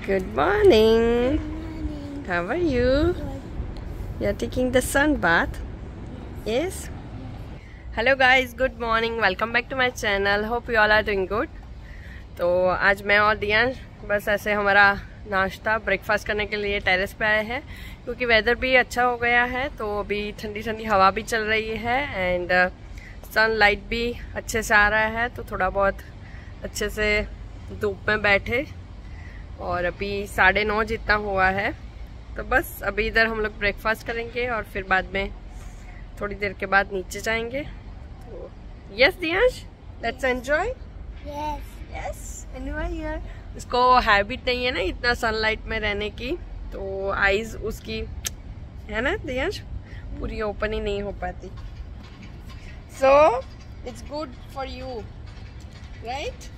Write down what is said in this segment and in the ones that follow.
Good morning. How are you? You're taking the sun bath? Yes. Hello guys, good morning. Welcome back to my channel. Hope you all are doing good. तो आज मैं और दियांश बस ऐसे हमारा नाश्ता breakfast करने के लिए टेरेस पे आए हैं क्योंकि वेदर भी अच्छा हो गया है। तो अभी ठंडी ठंडी हवा भी चल रही है एंड सनलाइट भी अच्छे से आ रहा है, तो थोड़ा बहुत अच्छे से धूप में बैठे। और अभी 9:30 जितना हुआ है, तो बस अभी इधर हम लोग ब्रेकफास्ट करेंगे और फिर बाद में थोड़ी देर के बाद नीचे जाएंगे। तो yes Diyansh, let's enjoy. Yes enjoy यार। इसको हैबिट नहीं है ना इतना सनलाइट में रहने की, तो आईज उसकी है ना दियांश पूरी ओपन ही नहीं हो पाती। So it's good for you right.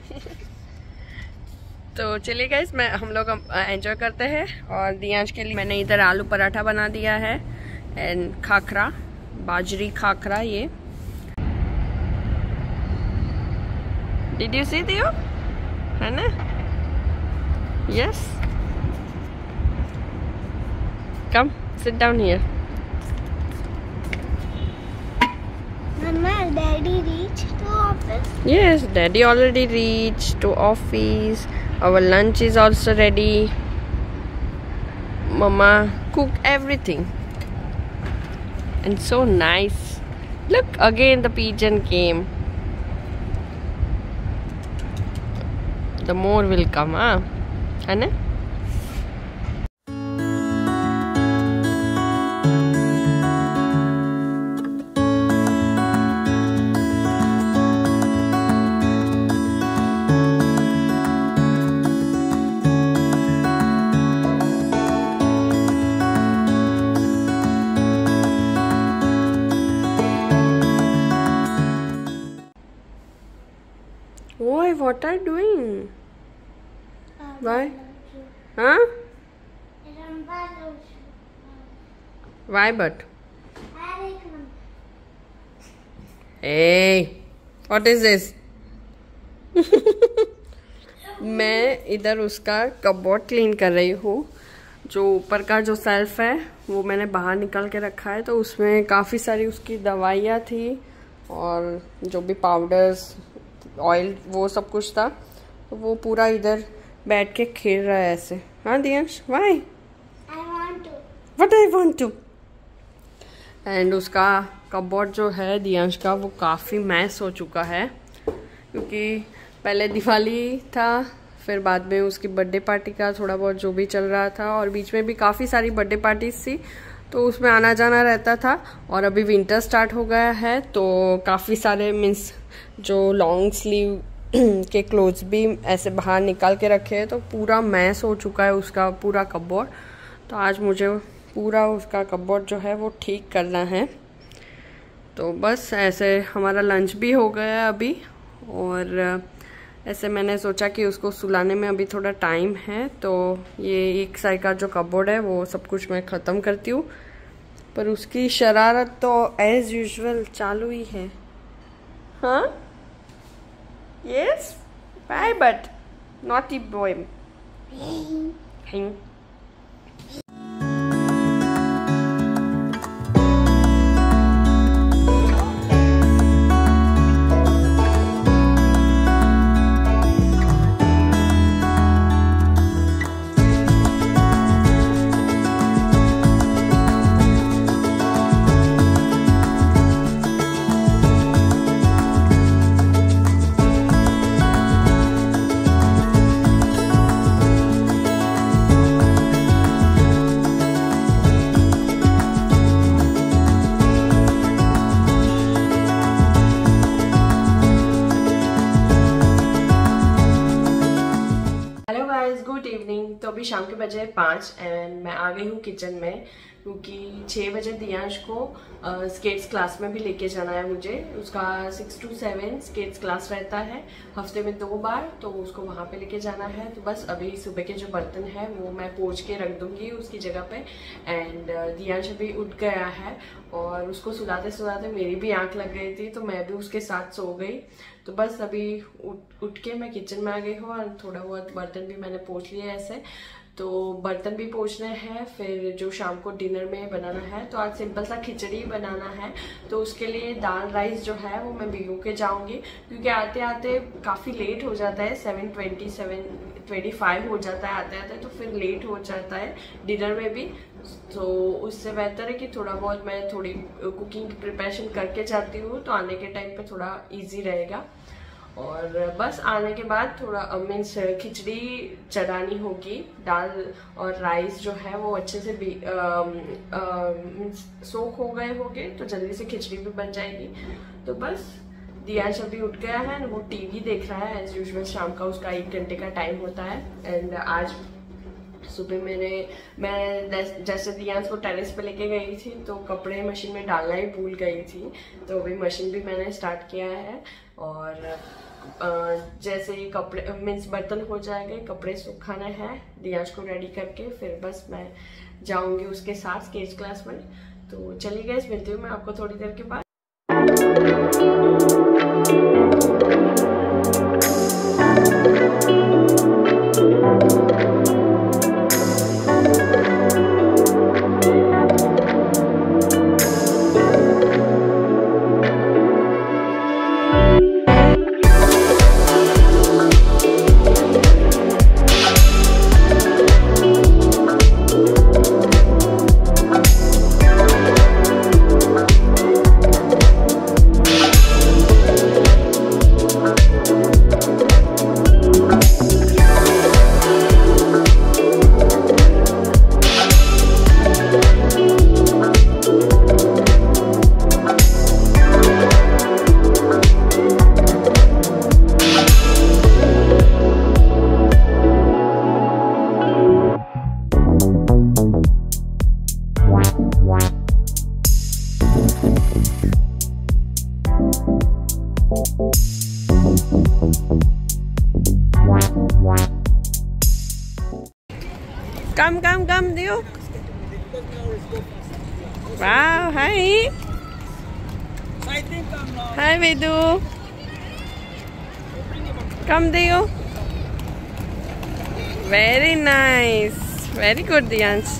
तो चलिए गाइस, हम लोग एंजॉय करते हैं। और दियांश के लिए मैंने इधर आलू पराठा बना दिया है एंड खाखरा, बाजरी खाखरा। ये डिड यू सी दियो है ना? Yes, come sit down here. Mama, Daddy reached to office? Yes, Daddy already reached to office. Our lunch is also ready. Mama cooked everything. And so nice. Look, again the pigeon came. The more will come, huh? Anna? Why? What are you doing? Why? Huh? Why but? Hey, what is this? मैं इधर उसका cupboard clean कर रही हूँ। जो ऊपर का जो सेल्फ है वो मैंने बाहर निकाल के रखा है, तो उसमें काफ़ी सारी उसकी दवाइयाँ थी और जो भी पाउडर्स, ऑयल, वो सब कुछ था। तो वो पूरा इधर बैठ के खेल रहा है ऐसे। हाँ Diyansh, why? I want to. What I want to. And उसका कपबोर्ड जो है दियांश का, वो काफ़ी मैस हो चुका है क्योंकि पहले दिवाली था, फिर बाद में उसकी बर्थडे पार्टी का थोड़ा बहुत जो भी चल रहा था, और बीच में भी काफ़ी सारी बर्थडे पार्टीज थी, तो उसमें आना जाना रहता था। और अभी विंटर स्टार्ट हो गया है, तो काफ़ी सारे मीन्स जो लॉन्ग स्लीव के क्लोथ्स भी ऐसे बाहर निकाल के रखे हैं, तो पूरा मैस हो चुका है उसका पूरा कपबोर्ड। तो आज मुझे पूरा उसका कपबोर्ड जो है वो ठीक करना है। तो बस ऐसे हमारा लंच भी हो गया अभी, और ऐसे मैंने सोचा कि उसको सुलाने में अभी थोड़ा टाइम है, तो ये एक साइड का जो कपबोर्ड है वो सब कुछ मैं ख़त्म करती हूँ। पर उसकी शरारत तो एज यूजुअल चालू ही है। हाँ yes, bye but naughty boy. Good evening. तो अभी शाम के बजे 5 एंड मैं आ गई हूँ किचन में। क्योंकि 6 बजे दियांश को स्केट्स क्लास में भी लेके जाना है मुझे। उसका 6 to 7 स्केट्स क्लास रहता है हफ्ते में 2 बार, तो उसको वहाँ पे लेके जाना है। तो बस अभी सुबह के जो बर्तन है वो मैं पोंछ के रख दूंगी उसकी जगह पे। एंड दियांश अभी उठ गया है और उसको सुलाते सुलाते मेरी भी आंख लग गई थी, तो मैं भी उसके साथ सो गई। तो बस अभी उठ के मैं किचन में आ गई हूँ और थोड़ा बहुत बर्तन भी मैंने पोंछ लिए ऐसे। तो बर्तन भी पोंछने हैं, फिर जो शाम को डिनर में बनाना है, तो आज सिंपल सा खिचड़ी बनाना है। तो उसके लिए दाल राइस जो है वो मैं भिगो के जाऊंगी, क्योंकि आते आते काफ़ी लेट हो जाता है, 7:20 7:25 हो जाता है आते आते, तो फिर लेट हो जाता है डिनर में भी। तो उससे बेहतर है कि थोड़ा बहुत मैं थोड़ी कुकिंग की प्रिपरेशन करके जाती हूँ, तो आने के टाइम पे थोड़ा इजी रहेगा। और बस आने के बाद थोड़ा मीन्स खिचड़ी चढ़ानी होगी। दाल और राइस जो है वो अच्छे से मीन्स सोख हो गए होंगे, तो जल्दी से खिचड़ी भी बन जाएगी। तो बस दियांश अभी उठ गया है, वो टीवी देख रहा है एज यूजुअल। शाम का उसका 1 घंटे का टाइम होता है। एंड आज सुबह मैं जैसे दियांश को टेरेस पे लेके गई थी, तो कपड़े मशीन में डालना ही भूल गई थी। तो अभी मशीन भी मैंने स्टार्ट किया है, और जैसे ही कपड़े मीन्स बर्तन हो जाएंगे, कपड़े सुखाने हैं दियांश को रेडी करके, फिर बस मैं जाऊंगी उसके साथ स्केच क्लास में। तो चलिए गाइस, मिलती हूँ मैं आपको थोड़ी देर के बाद। Come, Dio. Wow, hi. Hi, Vedu. Come, Dio. Very nice. Very good, Diyansh.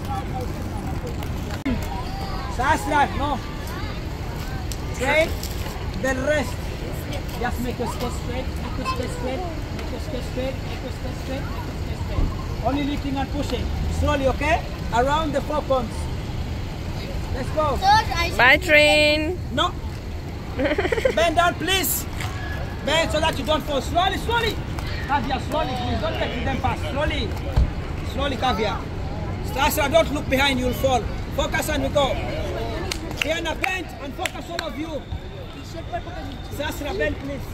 Sasra, no. Straight, then rest. Just make your skate straight, make your skate straight, make your skate straight, make your skate straight, make your skate straight. Only lifting and pushing. Slowly, okay? Around the 4 cones. Let's go. Bye, train. No. Bend down, please. Bend so that you don't fall. Slowly, slowly. Kavya, slowly, please. Don't get to them fast. Slowly. Slowly, Kavya. Sasra, don't look behind. You'll fall. Focus and we go. Diana, bend and focus all of you. Sasra, bend, please.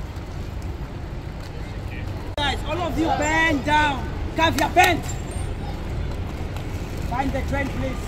Guys, all of you bend down. Kavya, bend. Find the train, please.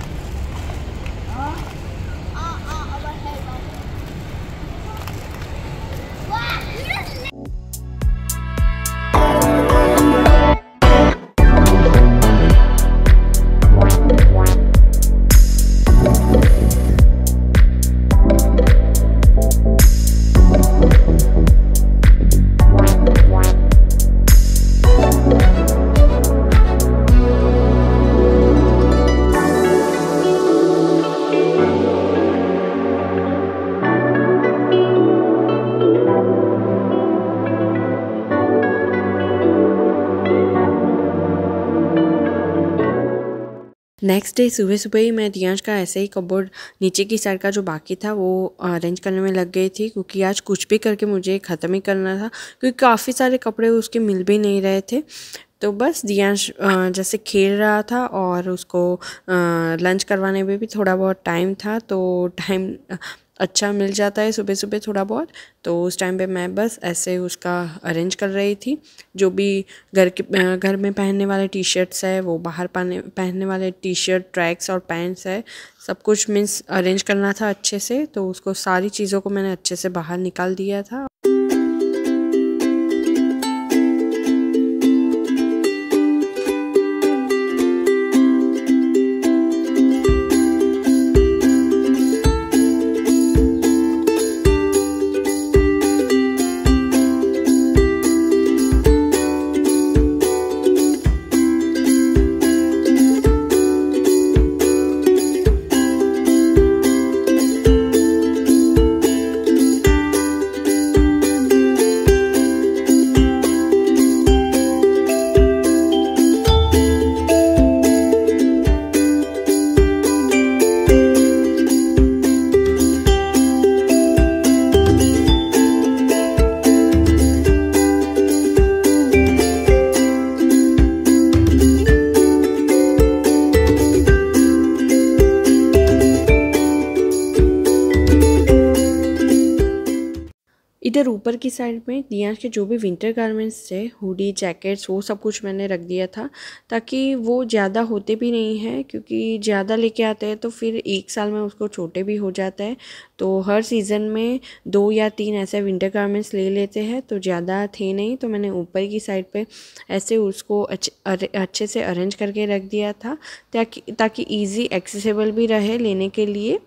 Next day सुबह सुबह ही मैं दियांश का ऐसे ही cupboard नीचे की side का जो बाकी था वो अरेंज करने में लग गई थी, क्योंकि आज कुछ भी करके मुझे ख़त्म ही करना था, क्योंकि काफ़ी सारे कपड़े उसके मिल भी नहीं रहे थे। तो बस दियांश जैसे खेल रहा था और उसको लंच करवाने में भी थोड़ा बहुत टाइम था, तो टाइम अच्छा मिल जाता है सुबह सुबह थोड़ा बहुत। तो उस टाइम पे मैं बस ऐसे उसका अरेंज कर रही थी। जो भी घर में पहनने वाले टी शर्ट्स है, वो बाहर पहनने वाले टी शर्ट, ट्रैक्स और पैंट्स है, सब कुछ मीन्स अरेंज करना था अच्छे से। तो उसको सारी चीज़ों को मैंने अच्छे से बाहर निकाल दिया था। इधर ऊपर की साइड में दियांश के जो भी विंटर गारमेंट्स थे, हुडी, जैकेट्स, वो सब कुछ मैंने रख दिया था ताकि वो ज़्यादा होते भी नहीं हैं, क्योंकि ज़्यादा लेके आते हैं तो फिर एक साल में उसको छोटे भी हो जाता है। तो हर सीज़न में 2 या 3 ऐसे विंटर गारमेंट्स ले लेते हैं, तो ज़्यादा थे नहीं, तो मैंने ऊपर की साइड पे ऐसे उसको अच्छे से अरेंज करके रख दिया था ताकि ईजी एक्सेसिबल भी रहे लेने के लिए।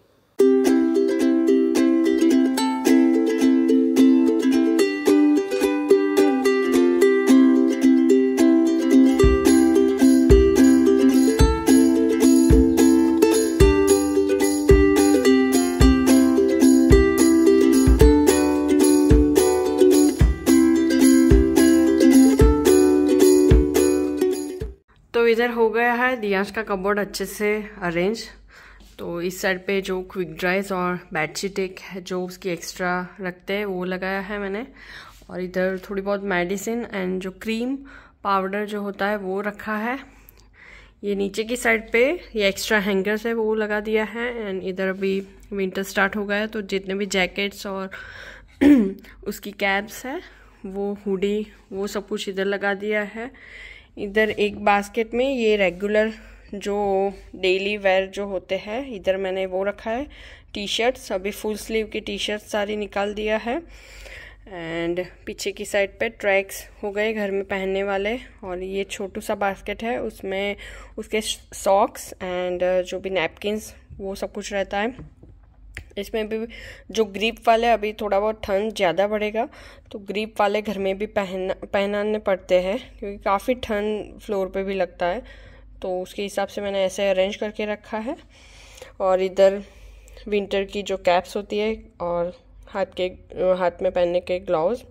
तो इधर हो गया है दियांश का कबोर्ड अच्छे से अरेंज। तो इस साइड पे जो क्विक ड्राइज और बेडशीट एक है जो उसकी एक्स्ट्रा रखते हैं वो लगाया है मैंने, और इधर थोड़ी बहुत मेडिसिन एंड जो क्रीम पाउडर जो होता है वो रखा है। ये नीचे की साइड पे ये एक्स्ट्रा हैंगर्स है वो लगा दिया है। एंड इधर अभी विंटर स्टार्ट हो गया है तो जितने भी जैकेट्स और उसकी कैप्स है, वो हुडी, वो सब कुछ इधर लगा दिया है। इधर एक बास्केट में ये रेगुलर जो डेली वेयर जो होते हैं, इधर मैंने वो रखा है। टी शर्ट्स, अभी फुल स्लीव की टी शर्ट सारी निकाल दिया है। एंड पीछे की साइड पे ट्रैक्स हो गए घर में पहनने वाले, और ये छोटू सा बास्केट है उसमें उसके सॉक्स एंड जो भी नैपकिन्स वो सब कुछ रहता है। इसमें भी जो ग्रिप वाले, अभी थोड़ा बहुत ठंड ज़्यादा बढ़ेगा तो ग्रिप वाले घर में भी पहनाने पड़ते हैं, क्योंकि काफ़ी ठंड फ्लोर पे भी लगता है। तो उसके हिसाब से मैंने ऐसे अरेंज करके रखा है। और इधर विंटर की जो कैप्स होती है और हाथ में पहनने के ग्लव्स।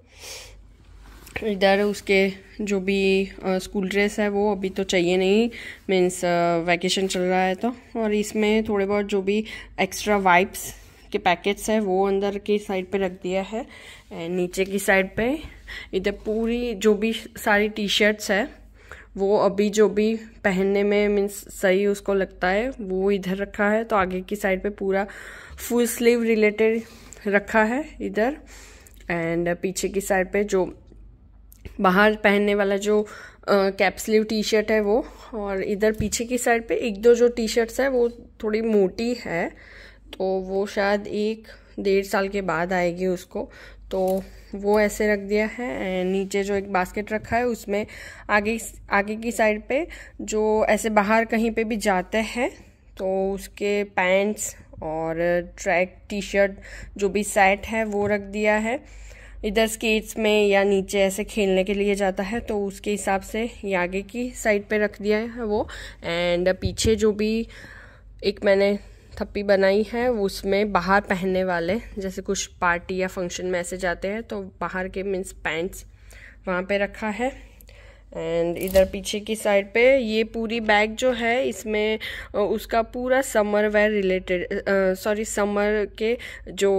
इधर उसके जो भी स्कूल ड्रेस है वो अभी तो चाहिए नहीं, मीन्स वैकेशन चल रहा है तो। और इसमें थोड़े बहुत जो भी एक्स्ट्रा वाइप्स के पैकेट्स है वो अंदर की साइड पे रख दिया है। एंड नीचे की साइड पे इधर पूरी जो भी सारी टी शर्ट्स है वो अभी जो भी पहनने में मीन्स सही उसको लगता है वो इधर रखा है। तो आगे की साइड पे पूरा फुल स्लीव रिलेटेड रखा है इधर। एंड पीछे की साइड पे जो बाहर पहनने वाला जो कैप स्लीव टी शर्ट है वो, और इधर पीछे की साइड पे 1-2 जो टी शर्ट्स है वो थोड़ी मोटी है, तो वो शायद 1-1.5 साल के बाद आएगी उसको, तो वो ऐसे रख दिया है। एंड नीचे जो एक बास्केट रखा है उसमें आगे की साइड पे जो ऐसे बाहर कहीं पे भी जाते हैं तो उसके पैंट्स और ट्रैक टी शर्ट जो भी सेट है वो रख दिया है। इधर स्केट्स में या नीचे ऐसे खेलने के लिए जाता है तो उसके हिसाब से ये आगे की साइड पे रख दिया है वो। एंड पीछे जो भी एक मैंने थप्पी बनाई है उसमें बाहर पहनने वाले, जैसे कुछ पार्टी या फंक्शन में ऐसे जाते हैं तो बाहर के मीन्स पैंट्स वहाँ पे रखा है। एंड इधर पीछे की साइड पे ये पूरी बैग जो है इसमें उसका पूरा समर वेयर रिलेटेड, समर के जो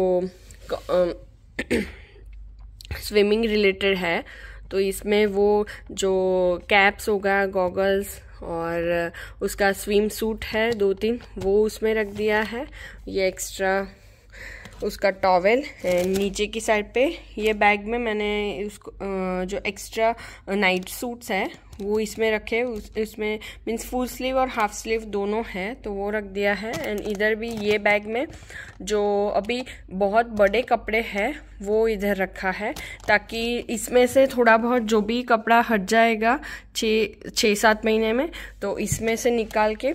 स्विमिंग रिलेटेड है। तो इसमें वो जो कैप्स होगा, गॉगल्स और उसका स्विम सूट है 2-3 वो उसमें रख दिया है। ये एक्स्ट्रा उसका टॉवेल, नीचे की साइड पे ये बैग में मैंने उसको जो एक्स्ट्रा नाइट सूट्स है वो इसमें रखे, इसमें मीन्स फुल स्लीव और हाफ स्लीव दोनों है तो वो रख दिया है। एंड इधर भी ये बैग में जो अभी बहुत बड़े कपड़े हैं वो इधर रखा है, ताकि इसमें से थोड़ा बहुत जो भी कपड़ा हट जाएगा 6-7 महीने में तो इसमें से निकाल के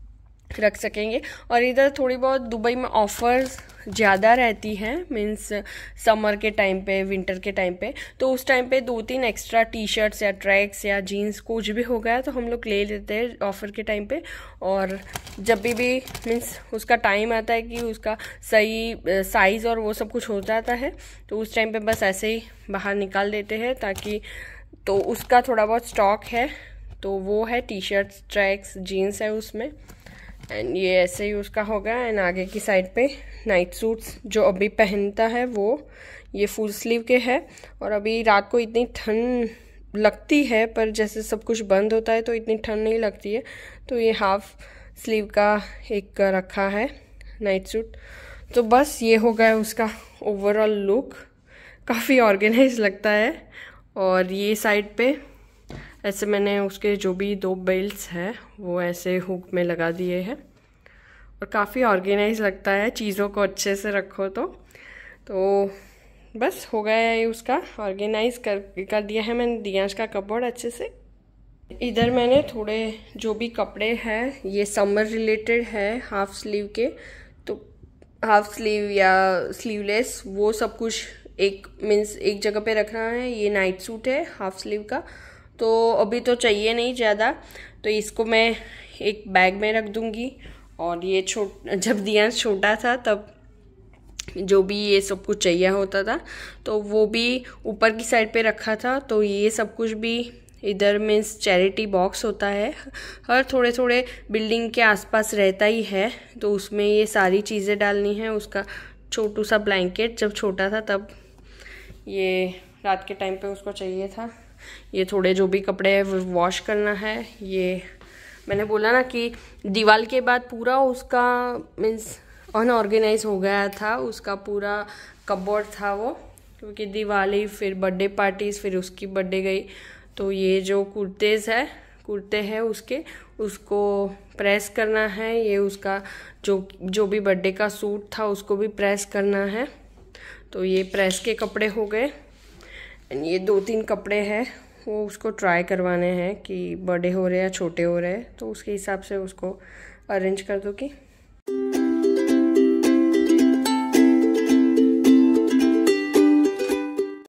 रख सकेंगे। और इधर थोड़ी बहुत दुबई में ऑफर्स ज़्यादा रहती है, मीन्स समर के टाइम पे, विंटर के टाइम पे, तो उस टाइम पे 2-3 एक्स्ट्रा टी शर्ट्स या ट्रैक्स या जीन्स कुछ भी हो गया तो हम लोग ले लेते हैं ऑफ़र के टाइम पे। और जब भी मीन्स उसका टाइम आता है कि उसका सही साइज़ और वो सब कुछ हो जाता है तो उस टाइम पे बस ऐसे ही बाहर निकाल देते हैं, ताकि तो उसका थोड़ा बहुत स्टॉक है तो वो है टी शर्ट्स, ट्रैक्स, जीन्स है उसमें। एंड ये ऐसे ही उसका होगा। एंड आगे की साइड पे नाइट सूट्स जो अभी पहनता है वो ये फुल स्लीव के है। और अभी रात को इतनी ठंड लगती है पर जैसे सब कुछ बंद होता है तो इतनी ठंड नहीं लगती है, तो ये हाफ स्लीव का एक रखा है नाइट सूट। तो बस ये हो गया उसका ओवरऑल लुक, काफ़ी ऑर्गेनाइज लगता है। और ये साइड पे ऐसे मैंने उसके जो भी 2 बेल्ट्स हैं वो ऐसे हुक में लगा दिए हैं और काफ़ी ऑर्गेनाइज लगता है, चीज़ों को अच्छे से रखो तो बस हो गया है उसका ऑर्गेनाइज कर दिया है मैंने दियांश का कपबोर्ड अच्छे से। इधर मैंने थोड़े जो भी कपड़े हैं ये समर रिलेटेड है हाफ स्लीव के, तो हाफ स्लीव या स्लीवलेस वो सब कुछ एक एक जगह पे रखना है। ये नाइट सूट है हाफ स्लीव का, तो अभी तो चाहिए नहीं ज़्यादा, तो इसको मैं एक बैग में रख दूँगी। और ये जब दियांश छोटा था तब जो भी ये सब कुछ चाहिए होता था तो वो भी ऊपर की साइड पे रखा था, तो ये सब कुछ भी इधर मीन्स चैरिटी बॉक्स होता है, हर थोड़े थोड़े बिल्डिंग के आसपास रहता ही है, तो उसमें ये सारी चीज़ें डालनी है। उसका छोटू सा ब्लैंकेट जब छोटा था तब ये रात के टाइम पे उसको चाहिए था। ये थोड़े जो भी कपड़े हैं वो वॉश करना है। ये मैंने बोला ना कि दिवाली के बाद पूरा उसका मीन्स अनऑर्गेनाइज हो गया था, उसका पूरा कपबोर्ड था वो, क्योंकि दिवाली फिर बर्थडे पार्टीज फिर उसकी बर्थडे गई, तो ये जो कुर्ते हैं उसको प्रेस करना है। ये उसका जो भी बर्थडे का सूट था उसको भी प्रेस करना है, तो ये प्रेस के कपड़े हो गए। ये 2-3 कपड़े हैं वो उसको ट्राई करवाने हैं कि बड़े हो रहे हैं या छोटे हो रहे हैं, तो उसके हिसाब से उसको अरेंज कर दूँगी।